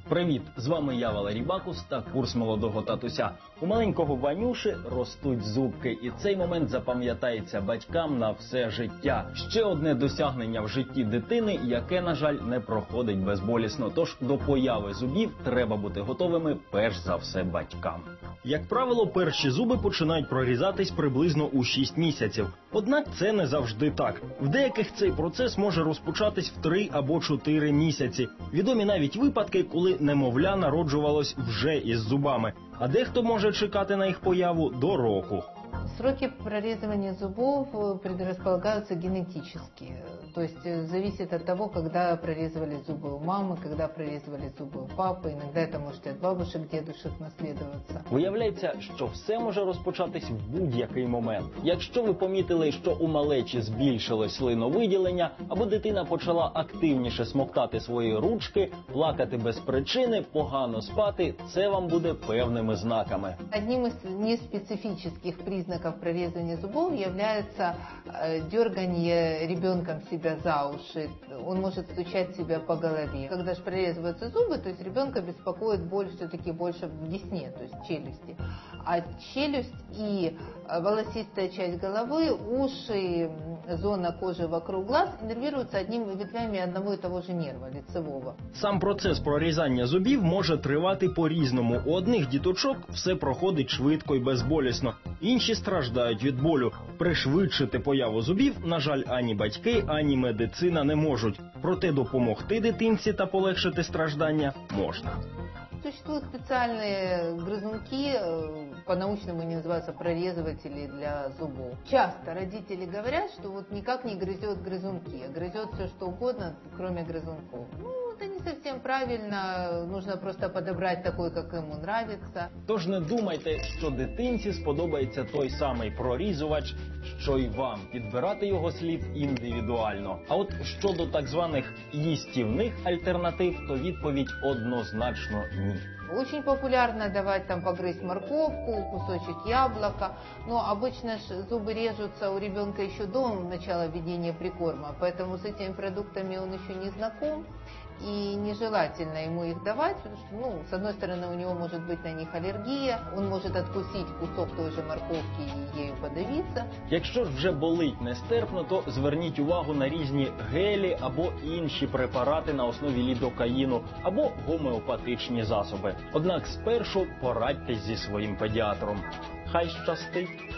Привіт! З вами я, Валерій Бакус та курс молодого татуся. У маленького Ванюші ростуть зубки, і цей момент запам'ятається батькам на все життя. Ще одне досягнення в житті дитини, яке, на жаль, не проходить безболісно. Тож до появи зубів треба бути готовими перш за все батькам. Як правило, перші зуби починають прорізатись приблизно у 6 місяців. Однак це не завжди так. В деяких цей процес може розпочатись в 3 або 4 місяці. Відомі навіть випадки, коли немовля народжувалось вже із зубами, а дехто може чекати на їх появу до року. Сроки прорезывания зубов предрасполагаются генетически. То есть зависит от того, когда прорезывались зубы у мамы, когда прорезывались зубы у папы. Иногда это может и от бабушек, дедушек наследоваться. Виявляється, що все може розпочатись в будь-який момент. Якщо ви помітили, що у малечі збільшилось слиновиділення, або дитина почала активніше смоктати свої ручки, плакати без причини, погано спати, це вам буде певними знаками. Одним из неспецифических признаков прорезывания зубов является дергание ребенком себя за уши. Он может стучать себя по голове. Когда же прорезываются зубы, то есть ребенка беспокоит боль все-таки больше в десне, то есть в челюсти. А челюсть и волосистая часть головы, уши, зона кожи вокруг глаз иннервируются одними ветвями одного и того же нерва лицевого. Сам процес прорізання зубів може тривати по-різному. У одних діточок все проходить швидко і безболісно, інші страждають від болю. Пришвидшити появу зубів, на жаль, ані батьки, ані медицина не можуть. Проте допомогти дитинці та полегшити страждання можна. Существуют специальные грызунки, по-научному они называются прорезыватели для зубов. Часто родители говорят, что вот никак не грызет грызунки, а грызет все что угодно, кроме грызунков. Ну, это не совсем правильно, нужно просто подобрать такой, как ему нравится. Тож не думайте, що дитинці сподобається той самий прорізувач, що й вам. Підбирати його слід індивідуально. А от щодо так званих їстівних альтернатив, то відповідь однозначно ні. Очень популярно давать там погрызть морковку, кусочек яблока, но обычно зубы режутся у ребенка еще до начала введения прикорма, поэтому с этими продуктами он еще не знаком. И нежелательно ему их давать, потому что, с одной стороны, у него может быть на них аллергия, он может откусить кусок той же морковки и ею подавиться. Якщо ж вже болить нестерпно, то зверніть увагу на різні гелі або інші препарати на основі лідокаїну або гомеопатичні засоби. Однак спершу порадьтесь зі своїм педіатром. Хай щастить!